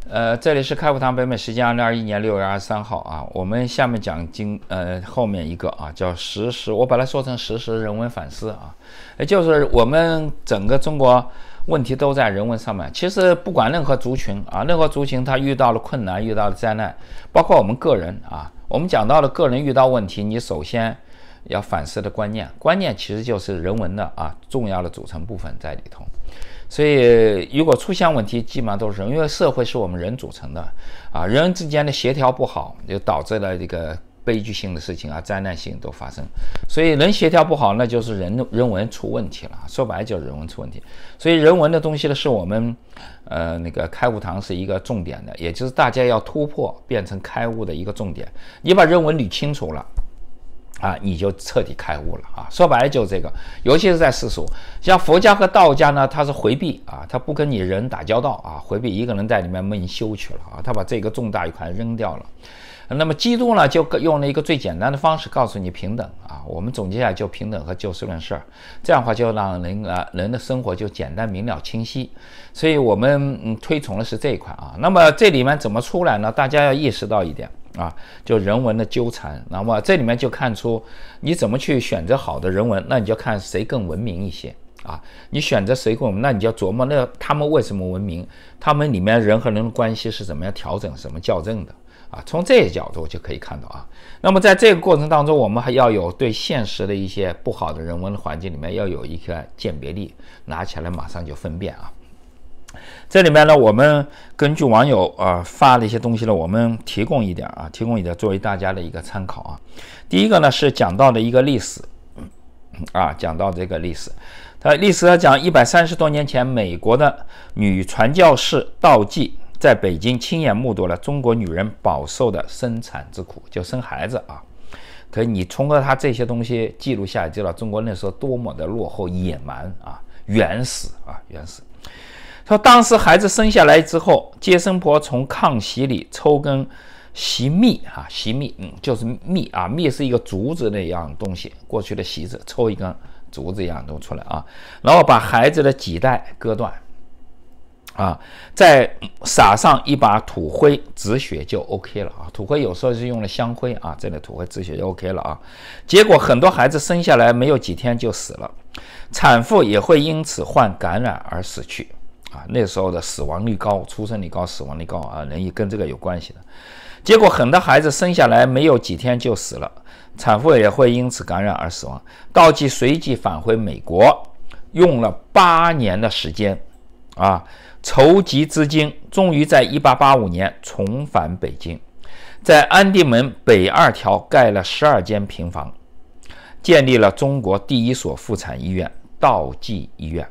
这里是开复堂北美时间2021年6月23号啊，我们下面讲后面一个啊，叫实时，我把它说成实时人文反思啊，也就是我们整个中国问题都在人文上面。其实不管任何族群啊，任何族群它遇到了困难，遇到了灾难，包括我们个人啊，我们讲到了个人遇到问题，你首先要反思的观念其实就是人文的啊重要的组成部分在里头。所以如果出现问题，基本上都是人，因为社会是我们人组成的啊，人之间的协调不好，就导致了这个悲剧性的事情啊，灾难性都发生。所以人协调不好，那就是人文出问题了，说白了就是人文出问题。所以人文的东西呢，是我们那个开悟堂是一个重点的，也就是大家要突破变成开悟的一个重点。你把人文捋清楚了啊，你就彻底开悟了啊！说白了就是这个，尤其是在世俗，像佛家和道家呢，他是回避啊，他不跟你人打交道啊，回避一个人在里面闷修去了啊，他把这个重大一块扔掉了。那么基督呢，就用了一个最简单的方式告诉你平等啊，我们总结下来就平等和就事论事，这样的话就让人的生活就简单明了清晰。所以我们推崇的是这一块啊。那么这里面怎么出来呢？大家要意识到一点啊，就人文的纠缠。那么这里面就看出你怎么去选择好的人文，那你就看谁更文明一些啊。你选择谁更文明，那你就要琢磨那他们为什么文明，他们里面人和人的关系是怎么样调整、怎么校正的啊。从这个角度就可以看到啊。那么在这个过程当中，我们还要有对现实的一些不好的人文的环境里面要有一个鉴别力，拿起来马上就分辨啊。这里面呢，我们根据网友发的一些东西呢，我们提供一点作为大家的一个参考啊。第一个呢是讲到的一个历史啊，讲到这个历史，历史讲130多年前，美国的女传教士道济在北京亲眼目睹了中国女人饱受的生产之苦，就生孩子啊。可以你通过她这些东西记录下来，知道中国那时候多么的落后、野蛮啊、原始。说当时孩子生下来之后，接生婆从炕席里抽根席蜜啊，席蜜就是蜜啊，蜜是一个竹子那样东西，过去的席子抽一根竹子一样东西出来啊，然后把孩子的脐带割断啊，再撒上一把土灰止血就 OK 了啊。土灰有时候是用了香灰啊，这类土灰止血就 OK 了啊。结果很多孩子生下来没有几天就死了，产妇也会因此患感染而死去啊。那时候的死亡率高，出生率高，死亡率高啊，人也跟这个有关系的。结果很多孩子生下来没有几天就死了，产妇也会因此感染而死亡。道济随即返回美国，用了8年的时间啊，筹集资金，终于在1885年重返北京，在安定门北2条盖了12间平房，建立了中国第一所妇产医院——道济医院。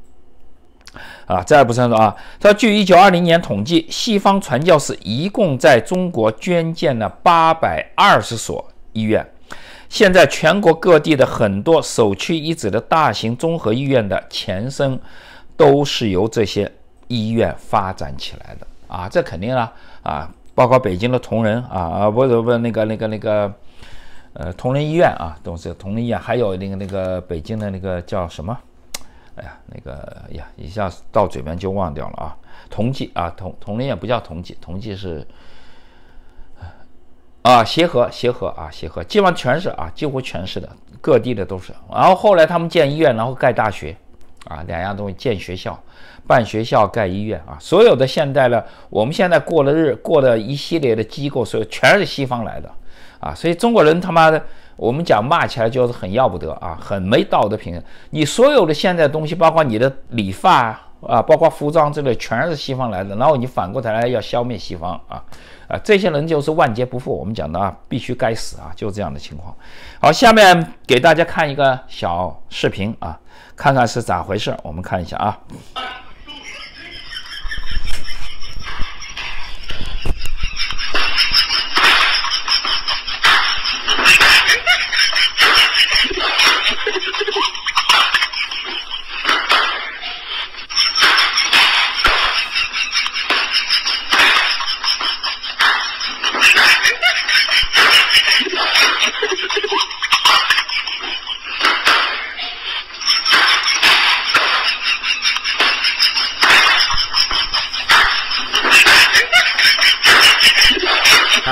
再不说啊，他据1920年统计，西方传教士一共在中国捐建了820所医院。现在全国各地的很多首屈一指的大型综合医院的前身，都是由这些医院发展起来的啊。这肯定啊包括北京的同仁不那个同仁医院啊，都是同仁医院，还有那个北京的那个叫什么？一下到嘴边就忘掉了啊。同济啊，同仁也不叫同济，同济是协和，基本上全是几乎全是的，各地的都是。然后后来他们建医院，然后盖大学两样东西，建学校、办学校、盖医院所有的现代的我们现在过的一系列的机构，所有全是西方来的所以中国人他妈的，我们讲骂起来就是很要不得很没道德品质。你所有的现在的东西，包括你的理发包括服装之类，全是西方来的，然后你反过头来要消灭西方这些人就是万劫不复。我们讲的必须该死就这样的情况。好，下面给大家看一个小视频看看是咋回事。我们看一下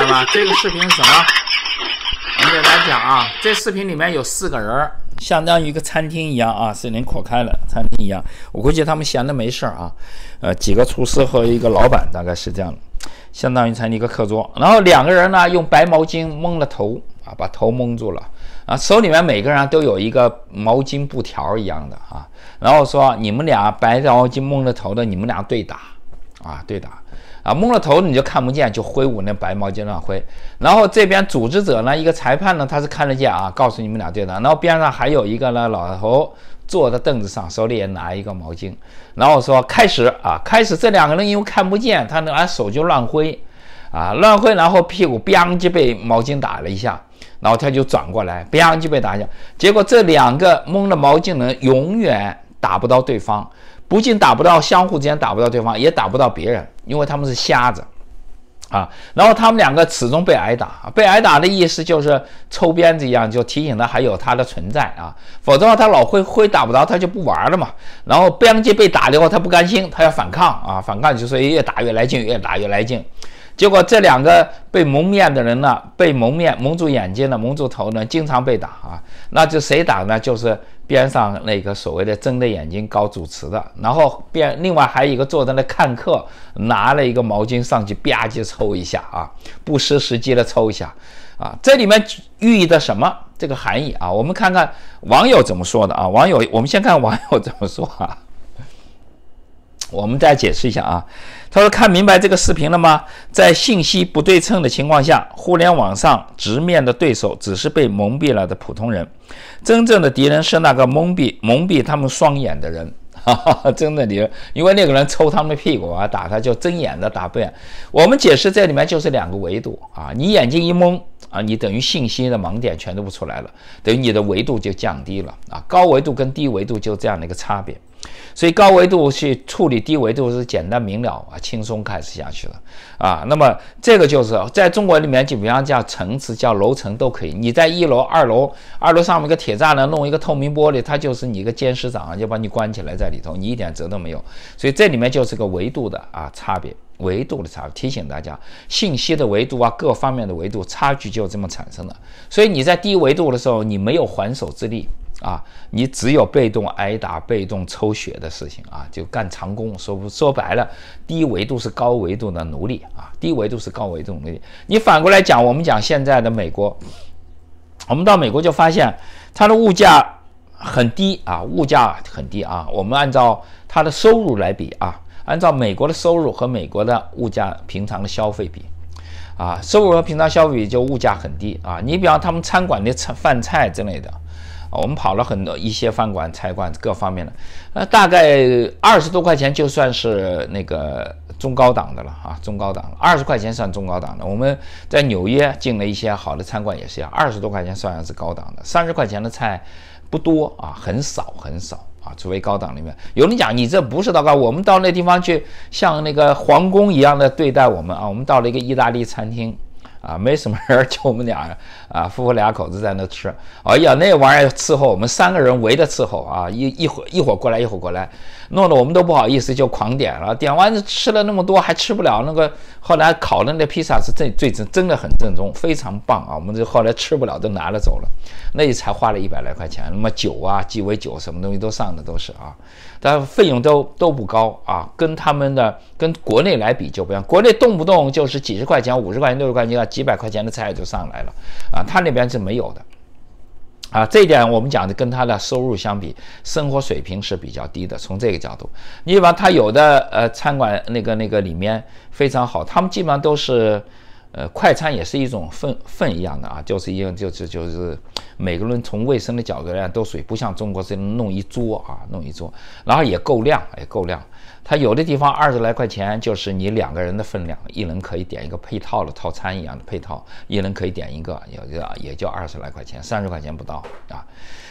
白吗？这个视频是什么？我给大家讲啊，这视频里面有4个人，相当于一个餐厅一样啊，是人扩开了餐厅一样。我估计他们闲着没事啊，几个厨师和一个老板，大概是这样的，相当于餐厅一个课桌。然后2个人呢用白毛巾蒙了头啊，把头蒙住了啊，手里面每个人都有一个毛巾布条一样的啊，然后说你们俩白毛巾蒙了头的，你们俩对打啊，对打。蒙了头你就看不见，就挥舞那白毛巾乱挥。然后这边组织者呢，一个裁判呢，他是看得见啊，告诉你们俩对打。然后边上还有一个呢老头坐在凳子上，手里也拿一个毛巾。然后说开始啊，开始这2个人因为看不见，他拿手就乱挥啊，乱挥，然后屁股吧就被毛巾打了一下，然后他就转过来，吧就被打一下。结果这2个蒙了毛巾的人永远打不到对方。不仅打不到，相互之间打不到对方，也打不到别人，因为他们是瞎子啊。然后他们2个始终被挨打，被挨打的意思就是抽鞭子一样，就提醒他还有他的存在啊，否则他老挥打不着，他就不玩了嘛。然后边界被打了以后，他不甘心，他要反抗啊，反抗就是越打越来劲，越打越来劲。结果这2个被蒙面的人呢，被蒙住眼睛的、蒙住头呢，经常被打啊。那就谁打呢？就是边上那个所谓的睁着眼睛搞主持的，然后另外还有一个坐在那看课，拿了一个毛巾上去吧唧抽一下啊，不失时机的抽一下啊。这里面寓意的什么这个含义啊？我们看看网友怎么说的啊。我们先看网友怎么说啊。我们再解释一下啊，他说看明白这个视频了吗？在信息不对称的情况下，互联网上直面的对手只是被蒙蔽了的普通人，真正的敌人是那个蒙蔽他们双眼的人。真的敌人，因为那个人抽他们的屁股啊，打他就睁眼的打不眼。我们解释这里面就是2个维度啊，你眼睛一蒙啊，你等于信息的盲点全都不出来了，等于你的维度就降低了啊。高维度跟低维度就这样的一个差别。所以高维度去处理低维度是简单明了啊，轻松开始下去了啊。那么这个就是在中国里面，基本上叫层次、叫楼层都可以。你在1楼、2楼上面一个铁栅栏弄一个透明玻璃，它就是你一个监视长，就把你关起来在里头，你一点辙都没有。所以这里面就是个维度的啊差别，维度的差别。提醒大家，信息的维度啊，各方面的维度差距就这么产生的。所以你在低维度的时候，你没有还手之力。啊，你只有被动挨打、被动抽血的事情啊，就干长工。说白了，低维度是高维度的奴隶啊，低维度是高维度的奴隶。你反过来讲，我们讲现在的美国，我们到美国就发现它的物价很低啊，物价很低啊。我们按照它的收入来比啊，按照美国的收入和美国的物价平常的消费比。啊，收入和平常消费比就物价很低啊。你比方他们餐馆的饭菜之类的。我们跑了很多一些饭馆、菜馆各方面的，大概20多块钱就算是那个中高档的了啊，中高档20块钱算中高档的。我们在纽约进了一些好的餐馆也是一样，20多块钱算是高档的，30块钱的菜不多啊，很少啊，除非高档里面。有人讲你这不是到高，我们到那地方去像那个皇宫一样的对待我们啊，我们到了一个意大利餐厅。啊，没什么人，就我们俩啊，夫妇2口子在那吃。哎呀，那玩意儿伺候我们3个人围着伺候啊，一会儿过来，一会儿过来，弄得我们都不好意思，就狂点了。点完吃了那么多，还吃不了那个。后来烤的那披萨是真的很正宗，非常棒啊！我们就后来吃不了，都拿了走了。那才花了100来块钱，那么酒啊、鸡尾酒什么东西都上的都是啊，但费用都不高啊，跟国内来比就不一样。国内动不动就是几十块钱、50块钱、60块钱、几百块钱的菜就上来了啊，他那边是没有的。啊，这一点我们讲的跟他的收入相比，生活水平是比较低的。从这个角度，你比方他有的餐馆那个里面非常好，他们基本上都是快餐也是一种份一样的啊，就是每个人从卫生的角度来讲都属于不像中国是弄一桌，然后也够量。它有的地方20来块钱就是你2个人的分量，一人可以点一个配套的套餐一样的配套，一人可以点一个，也就20来块钱，30块钱不到啊。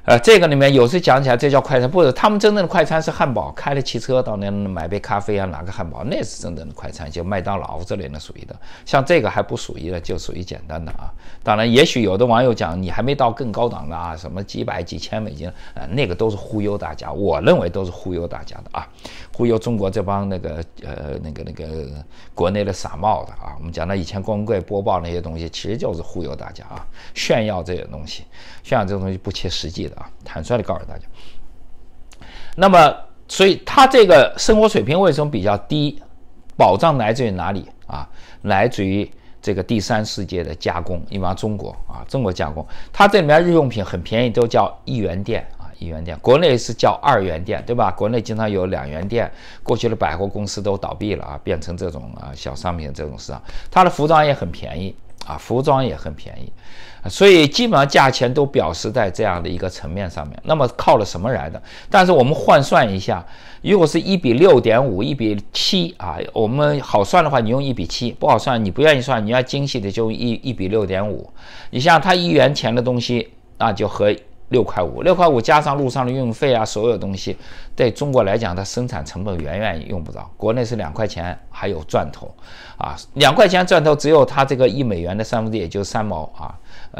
这个里面有时讲起来这叫快餐，不是，他们真正的快餐是汉堡，开了汽车到那买杯咖啡啊，拿个汉堡，那是真正的快餐，就麦当劳之类的属于的。像这个还不属于的，就属于简单的啊。当然，也许有的网友讲你还没到更高档的啊，什么几百几千美金，那个都是忽悠大家，我认为都是忽悠大家的啊，忽悠中国这帮那个国内的傻帽的啊。我们讲到以前光棍播报那些东西，其实就是忽悠大家啊，炫耀这些东西，炫耀这个东西不切实际的。坦率的告诉大家，那么所以他这个生活水平为什么比较低？保障来自于哪里啊？来自于这个第三世界的加工，一般中国啊，中国加工，它这里面日用品很便宜，都叫1元店啊，1元店，国内是叫2元店，对吧？国内经常有2元店，过去的百货公司都倒闭了啊，变成这种小商品这种市场，它的服装也很便宜。服装也很便宜，所以基本上价钱都表示在这样的一个层面上面。那么靠了什么来的？但是我们换算一下，如果是1比6.5、1比7啊，我们好算的话，你用1比7；不好算，你不愿意算，你要精细的就1比6.5。你像它1元钱的东西，那就和6块5，6块5加上路上的运费啊，所有东西，对中国来讲，它生产成本远远用不着。国内是2块钱，还有赚头啊，2块钱赚头，只有它这个1美元的3分之一，也就3毛啊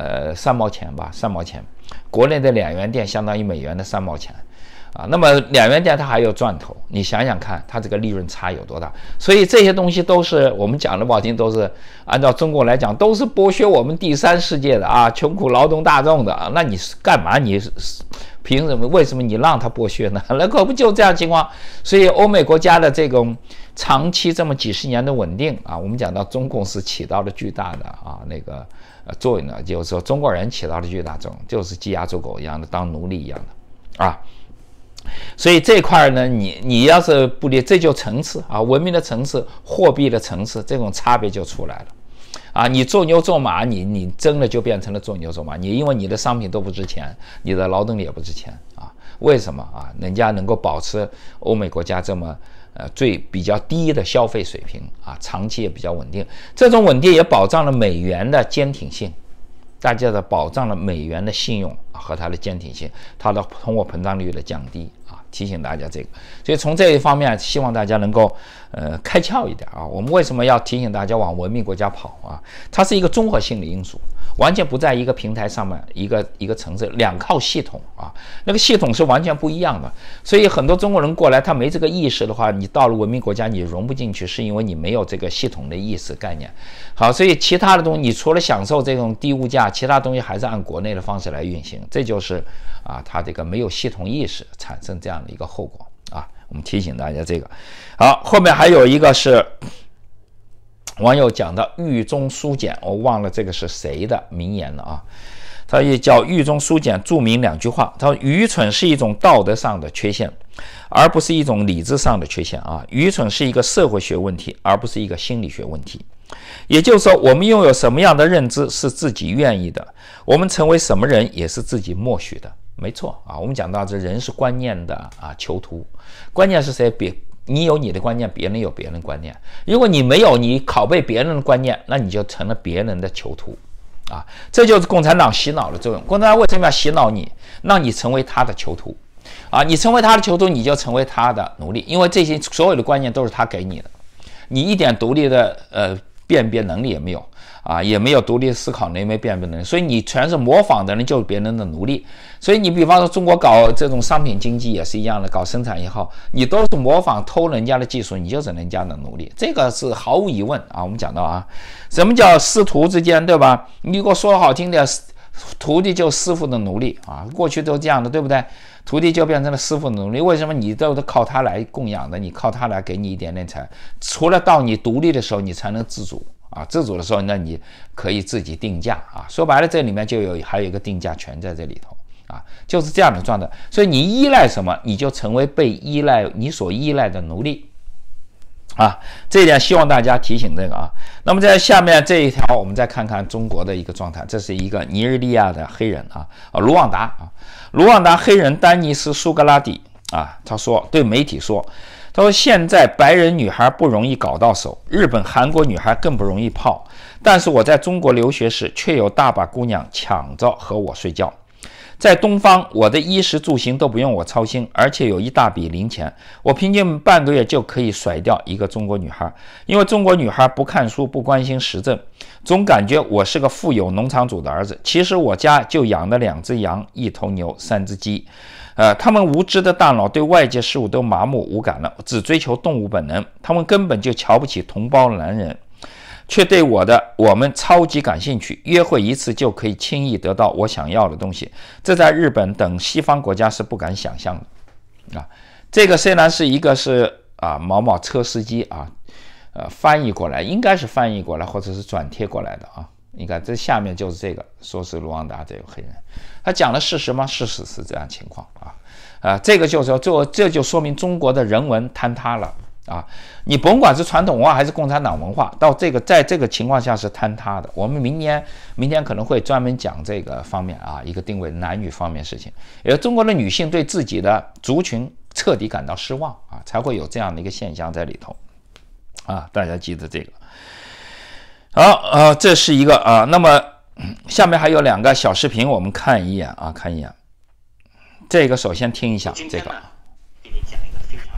，3毛钱吧，3毛钱。国内的2元店相当于1美元的3毛钱。啊，那么2元店它还有赚头，你想想看，它这个利润差有多大？所以这些东西都是我们讲的不好听，都是按照中国来讲，都是剥削我们第三世界的啊，穷苦劳动大众的啊。那你是干嘛？你凭什么？为什么你让他剥削呢？那可不就这样情况？所以欧美国家的这种长期这么几十年的稳定啊，我们讲到中共是起到了巨大的作用呢，就是说中国人起到了巨大作用，就是鸡鸭走狗一样的，当奴隶一样的啊。所以这块呢，你要是不理，这就层次啊，文明的层次，货币的层次，这种差别就出来了啊。你做牛做马，你真的就变成了做牛做马，因为你的商品都不值钱，你的劳动力也不值钱啊。为什么啊？人家能够保持欧美国家这么比较低的消费水平啊，长期也比较稳定，这种稳定也保障了美元的坚挺性。大家的保障了美元的信用和它的坚挺性，它的通货膨胀率的降低啊，提醒大家这个。所以从这一方面，希望大家能够开窍一点啊。我们为什么要提醒大家往文明国家跑啊？它是一个综合性的因素，完全不在一个平台上面，一个层次，两套系统啊，那个系统是完全不一样的。所以很多中国人过来，他没这个意识的话，你到了文明国家你融不进去，是因为你没有这个系统的意识概念。好，所以其他的东西，你除了享受这种低物价，其他东西还是按国内的方式来运行，这就是它这个没有系统意识产生这样的一个后果啊。我们提醒大家这个。好，后面还有一个是网友讲的狱中书简，我忘了这个是谁的名言了啊。他也叫狱中书简注明2句话，他说愚蠢是一种道德上的缺陷，而不是一种理智上的缺陷啊。愚蠢是一个社会学问题，而不是一个心理学问题。也就是说，我们拥有什么样的认知是自己愿意的，我们成为什么人也是自己默许的。没错啊，我们讲到这人是观念的囚徒，关键是谁？你有你的观念，别人有别人的观念。如果你没有，你拷贝别人的观念，那你就成了别人的囚徒啊！这就是共产党洗脑的作用。共产党为什么要洗脑你，让你成为他的囚徒啊？你成为他的囚徒，你就成为他的奴隶，因为这些所有的观念都是他给你的，你一点独立的辨别能力也没有啊，也没有独立思考能力，没辨别能力，所以你全是模仿的人，就是别人的奴隶。所以你比方说中国搞这种商品经济也是一样的，搞生产也好，你都是模仿偷人家的技术，你就是人家的奴隶，这个是毫无疑问啊。我们讲到啊，什么叫师徒之间，对吧？你如果说好听点，徒弟就师傅的奴隶啊，过去都这样的，对不对？徒弟就变成了师傅的奴隶，为什么？你都靠他来供养的，你靠他来给你一点点财，除了到你独立的时候，你才能自主啊，自主的时候，那你可以自己定价啊。说白了，这里面还有一个定价权在这里头啊，就是这样的状态。所以你依赖什么，你就成为你所依赖的奴隶啊。这一点希望大家提醒这个啊。那么在下面这一条，我们再看看中国的一个状态。这是一个尼日利亚的黑人卢旺达卢旺达黑人丹尼斯苏格拉底他说对媒体说。他说现在白人女孩不容易搞到手，日本韩国女孩更不容易泡，但是我在中国留学时却有大把姑娘抢着和我睡觉。 在东方，我的衣食住行都不用我操心，而且有一大笔零钱，我平均半个月就可以甩掉一个中国女孩。因为中国女孩不看书，不关心时政，总感觉我是个富有农场主的儿子。其实我家就养了2只羊、1头牛、3只鸡。他们无知的大脑对外界事物都麻木无感了，只追求动物本能。他们根本就瞧不起同胞男人，却对我们超级感兴趣，约会一次就可以轻易得到我想要的东西，这在日本等西方国家是不敢想象的。这个虽然是一个是某某车司机翻译过来，应该是翻译过来或者是转贴过来的你看这下面就是这个，说是卢旺达这个黑人，他讲的事实吗？事实是这样情况这个就是说这就说明中国的人文坍塌了你甭管是传统文化还是共产党文化，在这个情况下是坍塌的。我们明天可能会专门讲这个方面一个定位男女方面事情，也中国的女性对自己的族群彻底感到失望才会有这样的一个现象在里头大家记得这个。好这是一个那么下面还有2个小视频，我们看一眼看一眼。这个首先听一下这个。 给你讲一个非常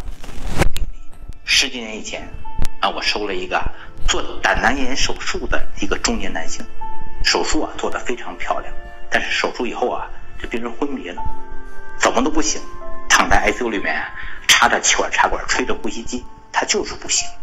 10几年以前我收了一个做胆囊炎手术的一个中年男性，手术做得非常漂亮，但是手术以后这病人昏迷了，怎么都不行，躺在 ICU 里面插着气管插管，吹着呼吸机，他就是不行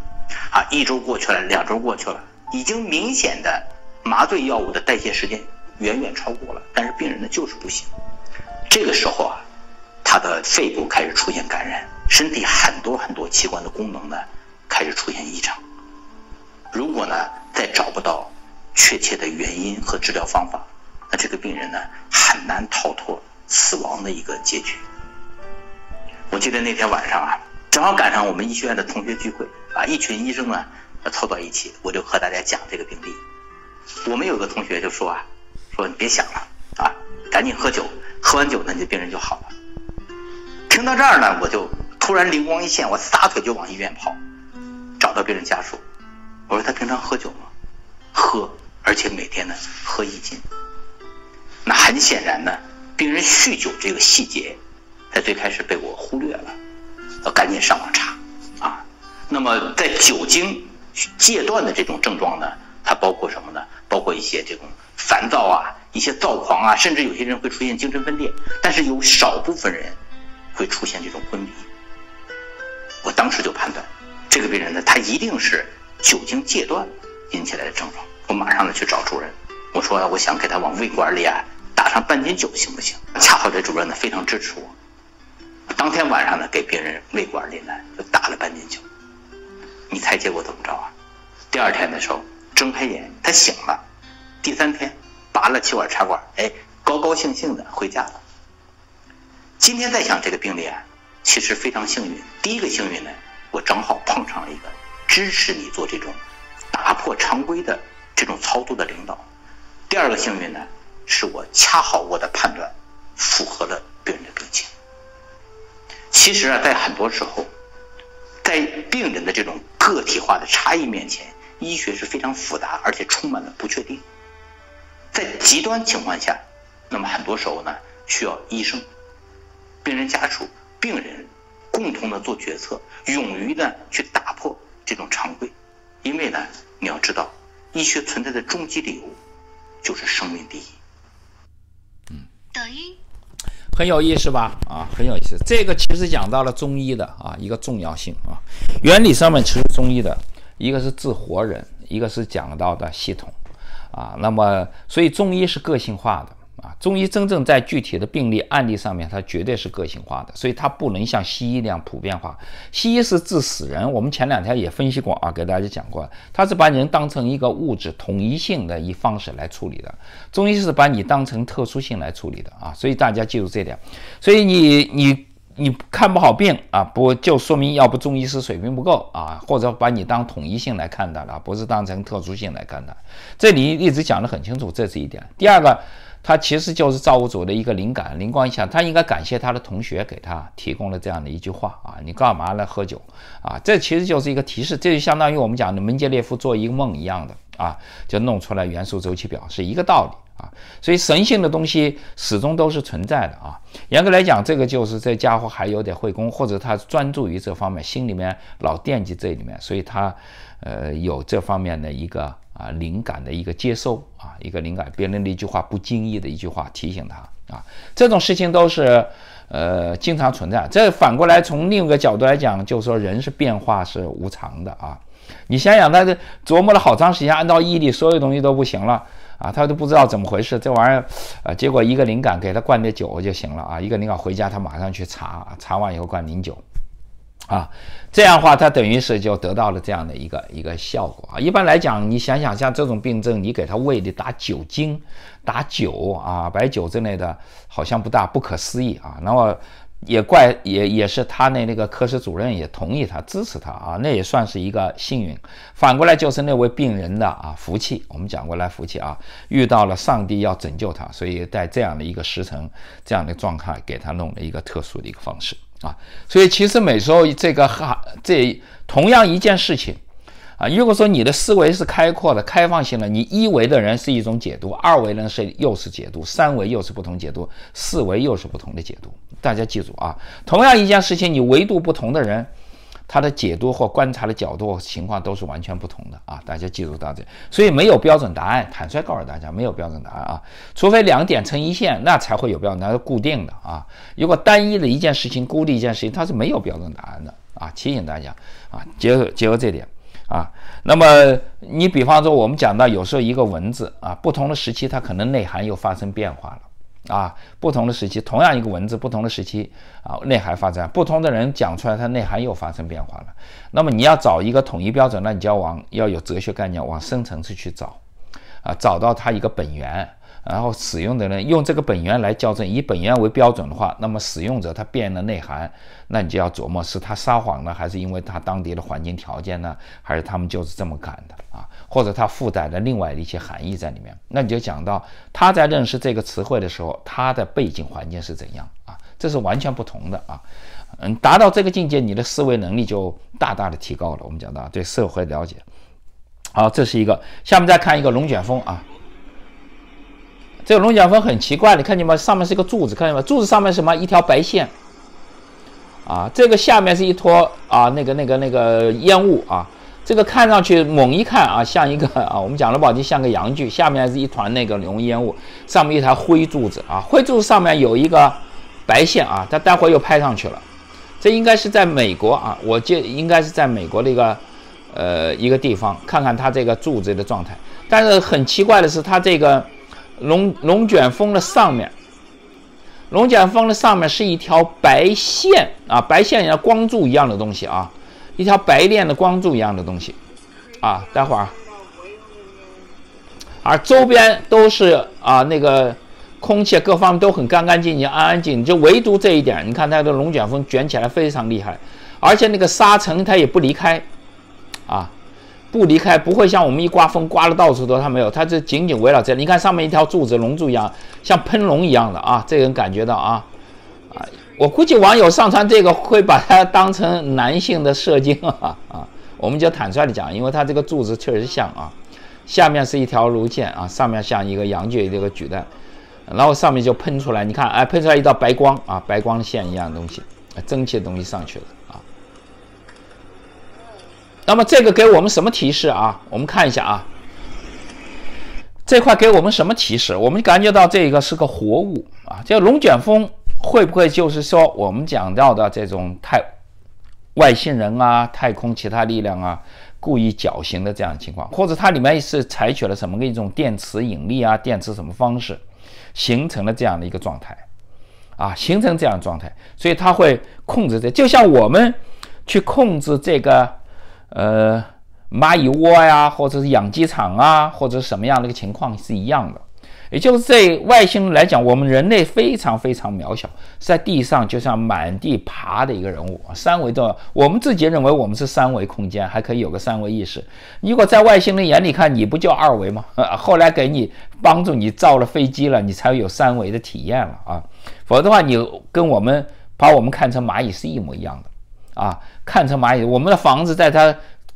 1周过去了，2周过去了，已经明显的麻醉药物的代谢时间远远超过了，但是病人呢就是不行。这个时候他的肺部开始出现感染，身体很多器官的功能呢开始出现异常。如果呢再找不到确切的原因和治疗方法，那这个病人呢很难逃脱死亡的一个结局。我记得那天晚上正好赶上我们医学院的同学聚会一群医生呢凑到一起，我就和大家讲这个病例。我们有个同学就说你别想了赶紧喝酒，喝完酒呢，你的病人就好了。听到这儿呢，我就突然灵光一现，我撒腿就往医院跑，找到病人家属，我说他平常喝酒吗？喝，而且每天呢喝1斤。那很显然呢，病人酗酒这个细节在最开始被我忽略了，要赶紧上网查那么在酒精戒断的这种症状呢，它包括什么呢？包括一些这种烦躁一些躁狂甚至有些人会出现精神分裂，但是有少部分人会出现这种昏迷。我当时就判断这个病人呢，他一定是酒精戒断引起来的症状。我马上去找主任，我说我想给他往胃管里打上半斤酒行不行？恰好这主任呢非常支持我，当天晚上呢给病人胃管里呢就打了半斤酒。你猜结果怎么着第2天的时候睁开眼他醒了，第3天拔了气管插管，高高兴兴的回家了。今天再想这个病例其实非常幸运。第一个幸运呢，我正好碰上了一个支持你做这种打破常规的这种操作的领导。第2个幸运呢，是我恰好我的判断符合了病人的病情。其实在很多时候，在病人的这种个体化的差异面前，医学是非常复杂而且充满了不确定。在极端情况下，那么很多时候呢，需要医生、病人家属、病人共同的做决策，勇于呢去打破这种常规。因为呢，你要知道，医学存在的终极理由就是生命第一。 很有意思吧？很有意思。这个其实讲到了中医的一个重要性原理上面其实中医的一个是治活人，一个是讲到的系统那么所以中医是个性化的中医真正在具体的病例案例上面，它绝对是个性化的，所以它不能像西医那样普遍化。西医是治死人，我们前2天也分析过给大家讲过，它是把人当成一个物质统一性的一方式来处理的。中医是把你当成特殊性来处理的所以大家记住这点。所以你看不好病不就说明要不中医师水平不够或者把你当统一性来看待了，不是当成特殊性来看待。这里一直讲得很清楚，这是一点。第2个，他其实就是造物主的一个灵光一现，他应该感谢他的同学给他提供了这样的一句话你干嘛来喝酒这其实就是一个提示，这就相当于我们讲的门捷列夫做一个梦一样的就弄出来元素周期表是一个道理啊。所以神性的东西始终都是存在的啊。严格来讲，这个就是这家伙还有点会功，或者他专注于这方面，心里面老惦记这里面，所以他有这方面的一个灵感的一个接收啊，一个灵感，别人的一句话不经意的一句话提醒他啊，这种事情都是经常存在。这反过来从另一个角度来讲，就是说人是变化是无常的啊。你想想，他琢磨了好长时间，按照毅力，所有东西都不行了啊，他都不知道怎么回事，这玩意儿结果一个灵感给他灌点酒就行了啊，一个灵感回家他马上去查完以后灌零酒啊，这样的话他等于是就得到了这样的一个效果啊。一般来讲，你想想像这种病症，你给他胃里打酒精、打酒啊、白酒之类的，好像不可思议啊。然后也是他那个科室主任也同意他支持他啊，那也算是一个幸运。反过来就是那位病人的福气，我们讲过来福气啊，遇到了上帝要拯救他，所以在这样的一个时辰、这样的状态，给他弄了一个特殊的一个方式啊。所以其实每时候这同样一件事情啊，如果说你的思维是开阔的、开放性的，你一维的人是一种解读，二维人又是解读，三维又是不同解读，四维又是不同的解读。大家记住啊，同样一件事情，你维度不同的人，他的解读或观察的角度情况都是完全不同的啊。大家记住到这，所以没有标准答案，坦率告诉大家，没有标准答案啊，除非两点成一线，那才会有标准答案，固定的啊。如果单一的一件事情、孤立一件事情，它是没有标准答案的啊。提醒大家啊，结合这点。啊，那么你比方说我们讲到有时候一个文字啊，不同的时期它可能内涵又发生变化了啊，不同的时期同样一个文字，不同的时期啊，内涵发展，不同的人讲出来，它内涵又发生变化了。那么你要找一个统一标准，那你就要有哲学概念往深层次去找啊，找到它一个本源。然后使用的人用这个本源来校正，以本源为标准的话，那么使用者他变了内涵，那你就要琢磨是他撒谎呢，还是因为他当地的环境条件呢，还是他们就是这么干的啊？或者他附带了另外的一些含义在里面。那你就讲到他在认识这个词汇的时候，他的背景环境是怎样啊？这是完全不同的啊。达到这个境界，你的思维能力就大大的提高了。我们讲到对社会了解，好，这是一个。下面再看一个龙卷风啊。这个龙卷风很奇怪，你看见吗？上面是一个柱子，看见吗？柱子上面是什么？一条白线啊，这个下面是一坨啊，那个烟雾啊，这个看上去猛一看啊，像一个啊，我们讲了宝鸡像个阳具，下面是一团那个浓烟雾，上面一条灰柱子啊，灰柱子上面有一个白线啊，它待会儿又拍上去了，这应该是在美国啊，我记得应该是在美国的一个地方，看看它这个柱子的状态。但是很奇怪的是，它这个龙卷风的上面，龙卷风的上面是一条白线啊，白线像光柱一样的东西啊，一条白链的光柱一样的东西啊，待会儿，而周边都是啊那个空气各方面都很干干净净、安安静静，就唯独这一点，你看它的龙卷风卷起来非常厉害，而且那个沙尘它也不离开啊。不离开，不会像我们一刮风刮了到处都，它没有，它是紧紧围绕这里。你看上面一条柱子，龙柱一样，像喷龙一样的啊，这个人感觉到啊，我估计网友上传这个会把它当成男性的射精啊，我们就坦率的讲，因为它这个柱子确实像啊，下面是一条路线啊，上面像一个阳具这个举蛋，然后上面就喷出来，你看，喷出来一道白光啊，白光线一样的东西，蒸汽的东西上去了。那么这个给我们什么提示啊？我们看一下啊，这块给我们什么提示？我们感觉到这个是个活物啊，这个龙卷风会不会就是说我们讲到的这种外星人啊、太空其他力量啊故意侥幸的这样的情况，或者它里面是采取了什么一种电磁引力啊、电磁什么方式形成了这样的一个状态啊，形成这样的状态，所以它会控制就像我们去控制这个。蚂蚁窝呀，或者是养鸡场啊，或者什么样的一个情况是一样的。也就是对外星人来讲，我们人类非常非常渺小，在地上就像满地爬的一个人物，三维的。我们自己认为我们是三维空间，还可以有个三维意识。如果在外星人眼里看，你不就二维吗？后来给你帮助你造了飞机了，你才有三维的体验了啊。否则的话，你跟我们把我们看成蚂蚁是一模一样的。啊，看成蚂蚁，我们的房子在它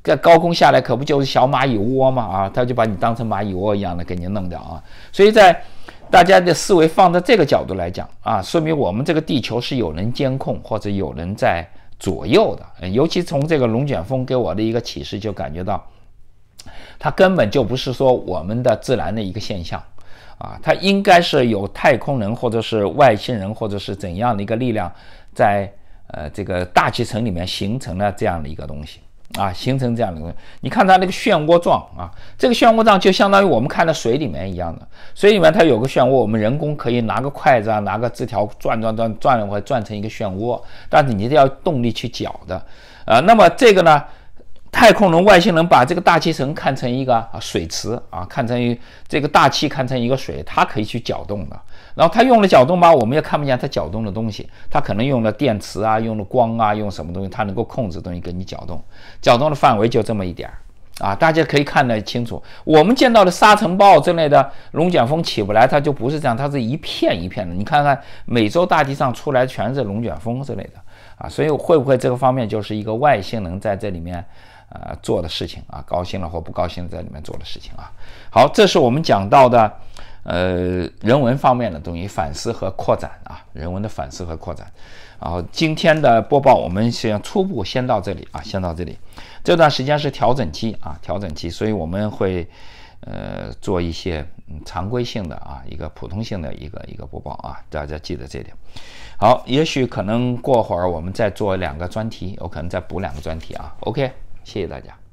这高空下来可不就是小蚂蚁窝吗？啊，他就把你当成蚂蚁窝一样的给你弄掉啊。所以在大家的思维放在这个角度来讲啊，说明我们这个地球是有人监控或者有人在左右的。尤其从这个龙卷风给我的一个启示，就感觉到它根本就不是说我们的自然的一个现象啊，它应该是有太空人或者是外星人或者是怎样的一个力量在这个大气层里面形成了这样的一个东西。啊，形成这样的东西，你看它那个漩涡状啊，这个漩涡状就相当于我们看的水里面一样的，水里面它有个漩涡，我们人工可以拿个筷子啊，拿个枝条转了会转成一个漩涡，但是你得要动力去搅的，那么这个呢，太空人、外星人把这个大气层看成一个水池啊，看成这个大气看成一个水，它可以去搅动的。然后它用了搅动吧，我们也看不见它搅动的东西，它可能用了电磁啊，用了光啊，用什么东西，它能够控制东西给你搅动，搅动的范围就这么一点啊，大家可以看得清楚。我们见到的沙尘暴之类的龙卷风起不来，它就不是这样，它是一片一片的。你看看美洲大地上出来全是龙卷风之类的啊，所以会不会这个方面就是一个外星人在这里面做的事情啊，高兴了或不高兴在里面做的事情啊。好，这是我们讲到的人文方面的东西，反思和扩展啊，人文的反思和扩展。然后今天的播报我们初步先到这里啊，先到这里。这段时间是调整期啊，调整期，所以我们会做一些常规性的啊，一个普通性的一个播报啊，大家记得这点。好，也许可能过会儿我们再做2个专题，有可能再补2个专题啊。OK， 谢谢大家。